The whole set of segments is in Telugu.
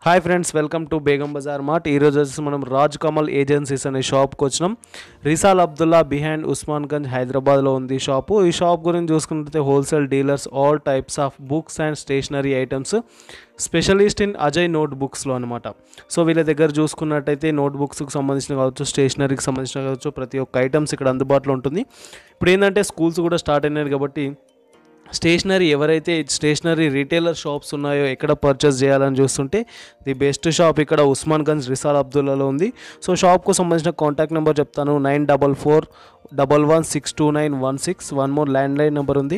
Hi friends, welcome to Begum Bazar mart. ఈరోజు వచ్చేసి మనం రాజ్ కమల్ ఏజెన్సీస్ అనే షాప్కి వచ్చినాం. రిసాల్ అబ్దుల్లా బిహైండ్ ఉస్మాన్ గంజ్ హైదరాబాద్లో ఉంది షాపు. ఈ షాప్ గురించి చూసుకుంటే wholesale dealers all types of books and stationery items, specialist in Ajay note బుక్స్లో అనమాట. సో వీళ్ళ దగ్గర చూసుకున్నట్టయితే నోట్ బుక్స్కి సంబంధించిన కావచ్చు, స్టేషనరీకి సంబంధించిన కావచ్చు, ప్రతి ఒక్క ఐటమ్స్ ఇక్కడ అందుబాటులో ఉంటుంది. ఇప్పుడు ఏంటంటే స్కూల్స్ కూడా స్టార్ట్ అయినాయి కాబట్టి స్టేషనరీ ఎవరైతే స్టేషనరీ రీటైలర్ షాప్స్ ఉన్నాయో ఎక్కడ పర్చేస్ చేయాలని చూస్తుంటే ది బెస్ట్ షాప్ ఇక్కడ ఉస్మాన్ గంజ్ రిసాల్ అబ్దుల్లాలో ఉంది. సో షాప్కు సంబంధించిన కాంటాక్ట్ నెంబర్ చెప్తాను, 9441162916. One more land line number ఉంది,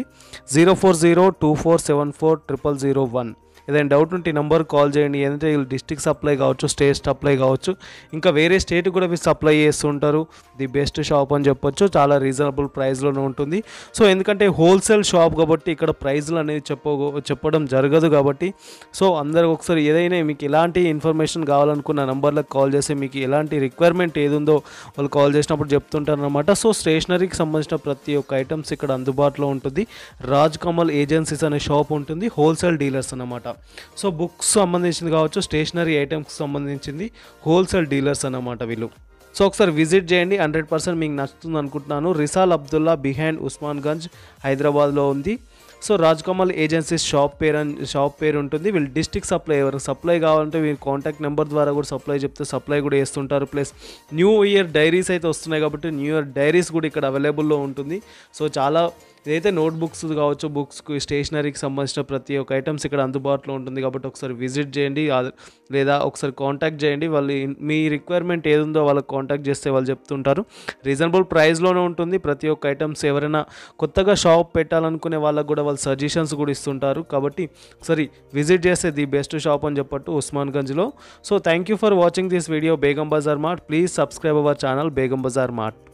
040247400001. ఏదైనా డౌట్ ఉంటే ఈ నెంబర్కి కాల్ చేయండి. ఏంటంటే వీళ్ళు డిస్ట్రిక్ట్ సప్లై కావచ్చు, స్టేట్ సప్లై కావచ్చు, ఇంకా వేరే స్టేట్ కూడా వీళ్ళు సప్లై చేస్తుంటారు. ది బెస్ట్ షాప్ అని చెప్పొచ్చు, చాలా రీజనబుల్ ప్రైస్లోనే ఉంటుంది. సో ఎందుకంటే హోల్సేల్ షాప్ కాబట్టి ఇక్కడ ప్రైజ్లు అనేది చెప్పడం జరగదు కాబట్టి, సో అందరికి ఒకసారి ఏదైనా మీకు ఎలాంటి ఇన్ఫర్మేషన్ కావాలనుకున్న నెంబర్లకు కాల్ చేసి మీకు ఎలాంటి రిక్వైర్మెంట్ ఏది ఉందో వాళ్ళు కాల్ చేసినప్పుడు చెప్తుంటారు అనమాట. సో స్టేషనరీకి సంబంధించిన ప్రతి ఒక్క ఐటమ్స్ ఇక్కడ అందుబాటులో ఉంటుంది. రాజ్ కమల్ ఏజెన్సీస్ అనే షాప్ ఉంటుంది, హోల్సేల్ డీలర్స్ అన్నమాట. సో బుక్స్ సంబంధించింది కావచ్చు, స్టేషనరీ ఐటమ్స్కి సంబంధించింది హోల్సేల్ డీలర్స్ అన్నమాట వీళ్ళు. సో ఒకసారి విజిట్ చేయండి, 100% మీకు నచ్చుతుంది అనుకుంటున్నాను. రిసాల్ అబ్దుల్లా బిహైండ్ ఉస్మాన్ గంజ్ హైదరాబాద్లో ఉంది. So Raj Kamal agencies shop పేరు ఉంటుంది. వీళ్ళు డిస్ట్రిక్ట్ సప్లై, ఎవరికి సప్లై కావాలంటే వీళ్ళు కాంటాక్ట్ నెంబర్ ద్వారా కూడా సప్లై చెప్తే సప్లై కూడా చేస్తుంటారు. ప్లస్ న్యూ ఇయర్ డైరీస్ అయితే వస్తున్నాయి కాబట్టి న్యూ ఇయర్ డైరీస్ కూడా ఇక్కడ అవైలబుల్లో ఉంటుంది. సో చాలా ఇదైతే నోట్ బుక్స్ కావచ్చు, బుక్స్కి స్టేషనరీకి సంబంధించిన ప్రతి ఒక్క ఐటమ్స్ ఇక్కడ అందుబాటులో ఉంటుంది కాబట్టి ఒకసారి విజిట్ చేయండి లేదా ఒకసారి కాంటాక్ట్ చేయండి. వాళ్ళు మీ రిక్వైర్మెంట్ ఏది ఉందో వాళ్ళకి కాంటాక్ట్ చేస్తే వాళ్ళు చెప్తుంటారు. రీజనబుల్ ప్రైస్లోనే ఉంటుంది ప్రతి ఒక్క ఐటమ్స్. ఎవరైనా కొత్తగా షాప్ పెట్టాలనుకునే వాళ్ళకు కూడా వాళ్ళు సజెషన్స్ కూడా ఇస్తుంటారు కాబట్టి ఒకసారి విజిట్ చేస్తే ది బెస్ట్ షాప్ అని చెప్పట్టు ఉస్మాన్ గంజ్లో. So thank you for watching this video Begum Bazar mart. Please subscribe our channel Begum Bazar mart.